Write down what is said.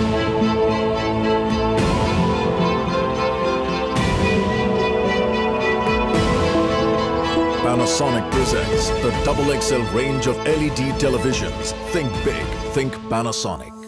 Panasonic presents the XXL range of LED televisions. Think big, think Panasonic.